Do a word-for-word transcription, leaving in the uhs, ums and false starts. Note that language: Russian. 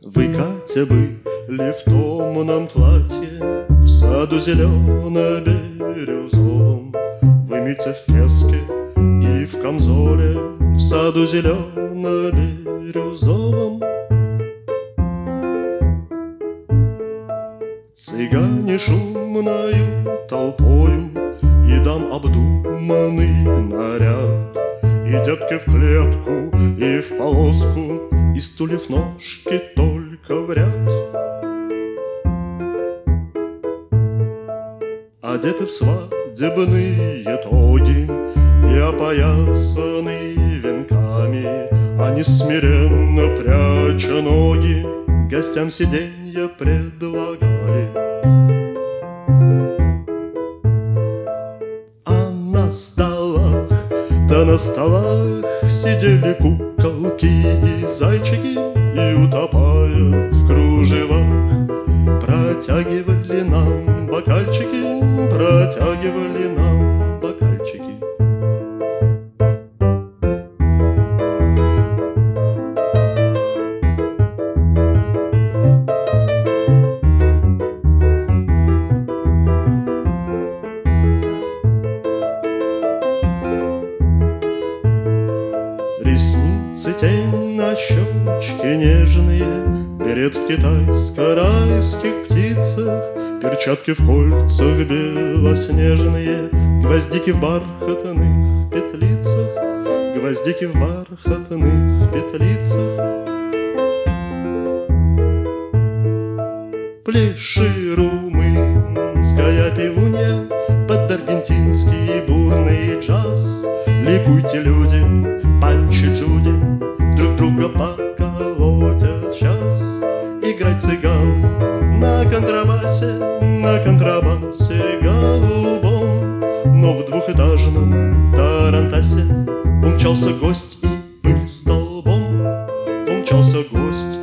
Вы, Катя, были в томном платье в саду зелено-бирюзовом. Вы, Митя, в феске и в камзоле в саду зелено-бирюзовом. Цыгане шумною толпою и дам обдуманный наряд, и детки в клетку, и в полоску, и стульев ножки только в ряд. Одеты в свадебные тоги и опоясаны венками, они смиренно пряча ноги гостям сиденья предлагали. А на столах, да на столах сидели куколки и зайчики, и, утопая в кружевах, протягивали нам бокальчики, протягивали нам бокальчики. Ресницы, тень на щечке нежные, берет в китайско-райских птицах, перчатки в кольцах белоснежные, гвоздики в бархатных петлицах, гвоздики в бархатных петлицах. Пляши, румынская пивунья, под аргентинский бурный джаз. Ликуйте, люди, Панчи, Джуди, друг друга поколотят сейчас. Играть цыган на контрабасе, на контрабасе голубом. Но в двухэтажном тарантасе умчался гость и пыль столбом. Умчался гость